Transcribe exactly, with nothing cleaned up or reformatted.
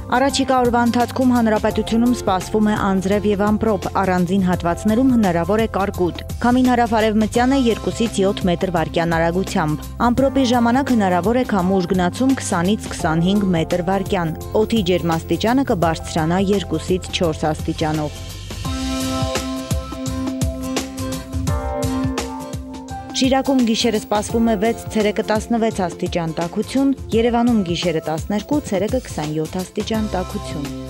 Առաջիկա օրվա ընթացքում հանրապետությունում սպասվում է անձրև եւ ամպրոպ, առանձին հատվածներում հնարավոր է կարկուտ։ Քամին հարավ-արևմտյան է երկուսից յոթ մետր վարկյան արագությամբ։ Ամպրոպի ժամանակ հնարավոր է քամու ուժգնացում քսանից քսանհինգ մետր վարկյան։ Օդի ջերմաստիճանը կբարձրանա երկուսից չորս աստիճանով։ Շիրակում գիշերը սպասվում է վեց, ցերեկը տասնվեց աստիճան տաքություն, Երևանում գիշերը տասներկու, ցերեկը քսանյոթ աստիճան տաքություն։